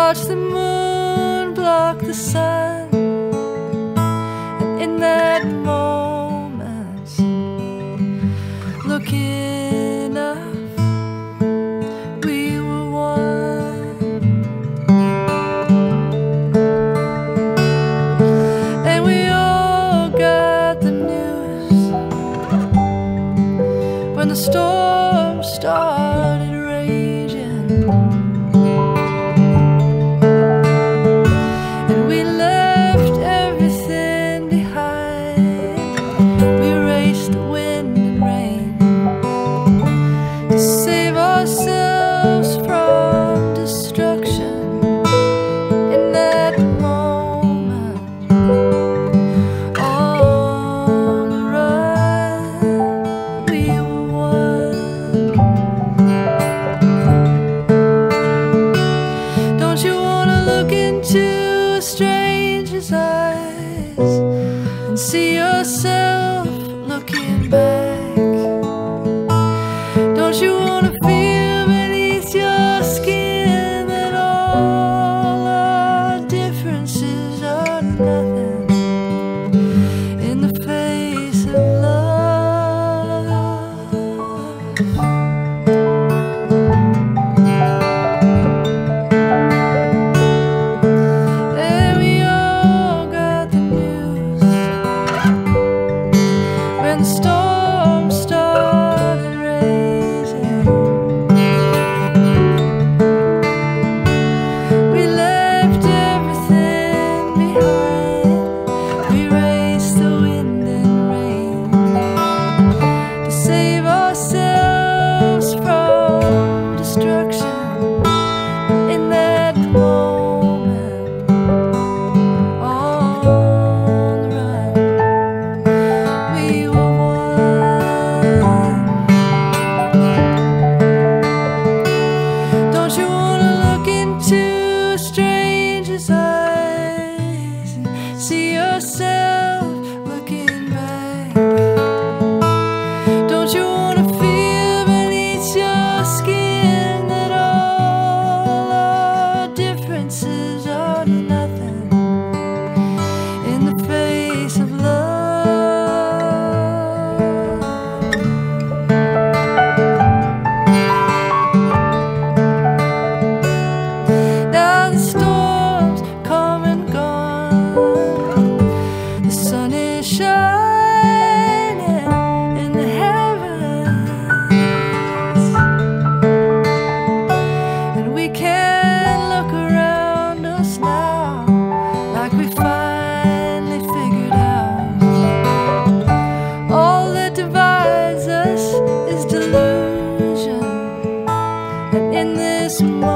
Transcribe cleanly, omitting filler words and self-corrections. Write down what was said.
watch the moon block the sun, and in that moment, looking up, we were one. And we all got the news when the storm started raging, and we left everything behind. We raced the wind and rain to save ourselves from destruction. In that moment, on the run, we were one. Don't you wanna look into a stranger's eyes and see yourself looking back? Don't you wanna feel beneath your skin that all our differences are nothing in the face of love? And we all got the news when the storm started raging. We left everything behind. We raced the wind and rain to save ourselves from destruction. In that moment, on the run, we were one. Don't you wanna look into a stranger's eyes and see yourself looking back? Don't you wanna feel beneath your skin that all our differences are nothing in the face of love? Now the storm's come and gone, the sun is shining in the heavens, and we can look around us now like we finally figured out all that divides us is delusion. And in this moment,